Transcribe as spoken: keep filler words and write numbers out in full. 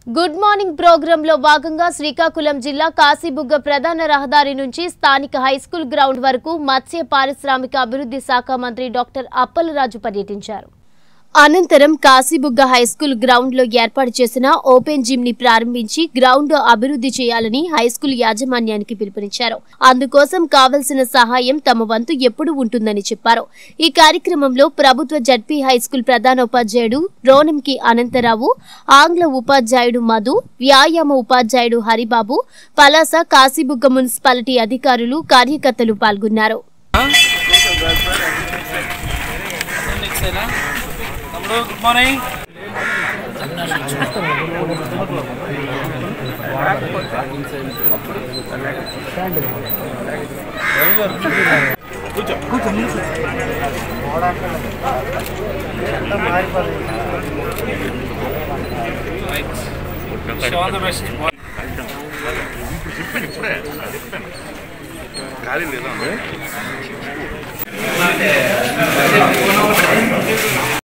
Good morning programme లో భాగంగా శ్రీకాకుళం జిల్లా కాశీబుగ్గ ప్రధాన రహదారి నుంచి స్థానిక హైస్కూల్ గ్రౌండ్ వరకు మత్స్య పారిశ్రామిక అభివృద్ధి శాఖ మంత్రి డాక్టర్ అప్పలరాజు పర్యటించారు. అనంతరం కాశీబుగ్గ హైస్కూల్ గ్రౌండ్ లో ఏర్పాటు చేసిన ఓపెన్ జిమ్ ని ప్రారంభించి గ్రౌండ్ అభివృద్ధి చేయాలని హైస్కూల్ యాజమాన్యానికి పిలుపునిచ్చారు. అందుకోసం కావలసిన సహాయం తమ వంతు ఎప్పుడు ఉంటుందని చెప్పారు. ఈ కార్యక్రమంలో ప్రభుత్వ జడ్పీ హైస్కూల్ ప్రధానోపాధ్యాయుడు రోనంకి అనంతరావు, ఆంగ్ల ఉపాధ్యాయుడు మధు, వ్యాయామ ఉపాధ్యాయుడు హరిబాబు, పలాస కాశీబుగ్గ మున్సిపాలిటీ అధికారులు, కార్యకర్తలు పాల్గొన్నారు. Good morning. Show all the best.